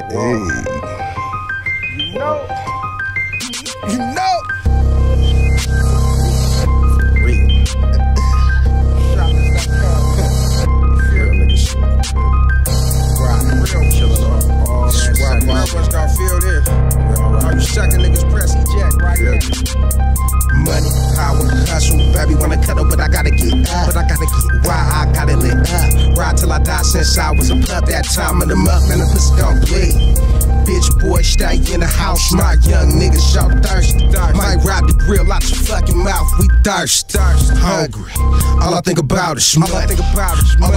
Hey. You know. Sucking niggas press eject right here. Money, power, hustle, baby wanna cut up, but I gotta get up. Why I gotta lit up. Ride till I die since I was a pup. That time of the month, man, the pussy gon' bleed. Bitch, boy, stay in the house. My young niggas so thirsty. Might rob the grill out your fucking mouth. We thirst, hungry. All I think about is money. All I think about is money.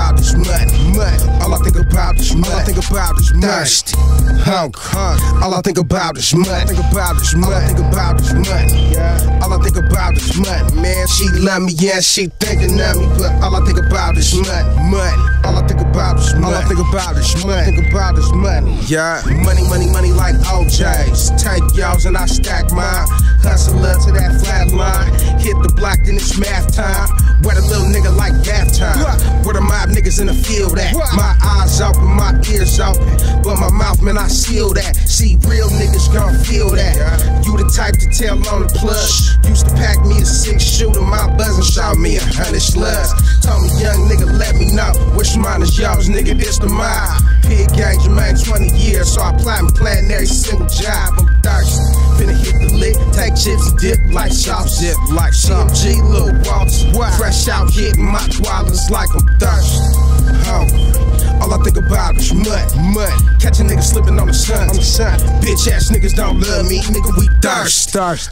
All I think about is money. All I think about is thirsty, hungry. All I think about is money. All I think about is money. All I think about is money. Man, she love me, yeah, she thinking of me, but all I think about is money. All I think about is money. All I think about is money. All I think about is money. Yeah, money like OJ's. Take yours and I stack mine. Hustle up to that flat line. Hit the block, then it's math time. Where the little nigga like bath time. Where the mob niggas in the field at. My eyes open, my ears open, but my mouth, man, I seal that. See, real niggas gon' feel that. You the type to tell on the plug. Used to pack me a 6-shooter, my buzzin' shot me 100 slugs. Told me, young nigga, let me know which mine is yours, nigga, this the mine. Pig gang, Jermaine, 20 years, so I plan every single job. I'm thirsty, finna hit the lick, take chips and dip like sauce. CMG, Lil Waltz, fresh out hitting my koalas like I'm thirsty, hungry. All I think about is money. Catch a nigga slipping on the sun. Bitch ass niggas don't love me, nigga, we thirst.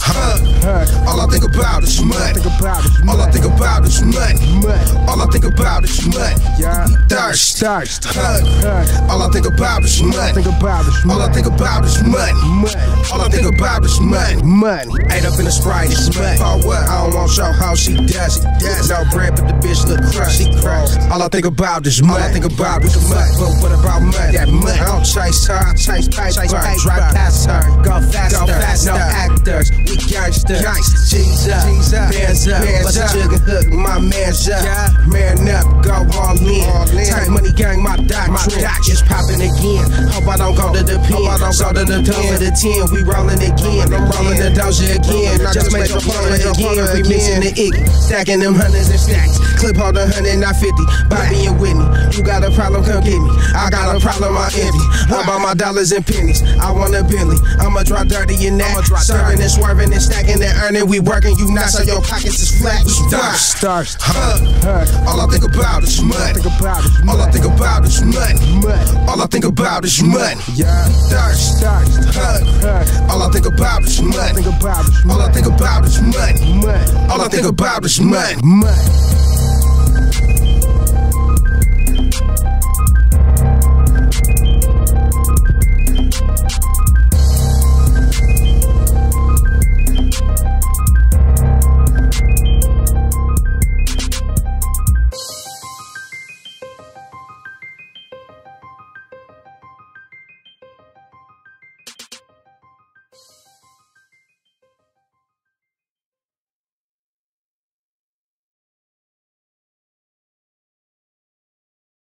All I think about is money. All I think about is money. All I think about is money. We thirst. All I think about is money. All I think about is money. All I think about is money. Ate up in the Sprite, it's money. For what? I don't want your hoe, she does it. No bread, but the bitch look crushed. All I think about is money. All I think about is money. But what about money? That money. I don't chase her, I chase paper. Drive past her, go faster. No actors, we gangsters. G's up, bands up. Bust a jug and hook, my man's up. Man up, go all in. Tight money gang, my doctrine. It's popping again. Hope I don't go to the pen. So to the door for the 10, we rolling again. I'm rolling the doja again. Just make a play again. We mixing the Iggy, stacking them hundreds and stacks. Clip hold 100, not 50. Bobby and Whitney, you got a problem, come get me. I got a problem, I envy. About my dollars and pennies, I want a Bentley. I'ma drop dirty in that. Serving and swerving and stacking and earning. We working, you not, so your pockets is flat. We thirst. All I think about is money. All I think about is money. All I think about is money. Thirst. All I think about is money. All I think about is money. All I think about is money.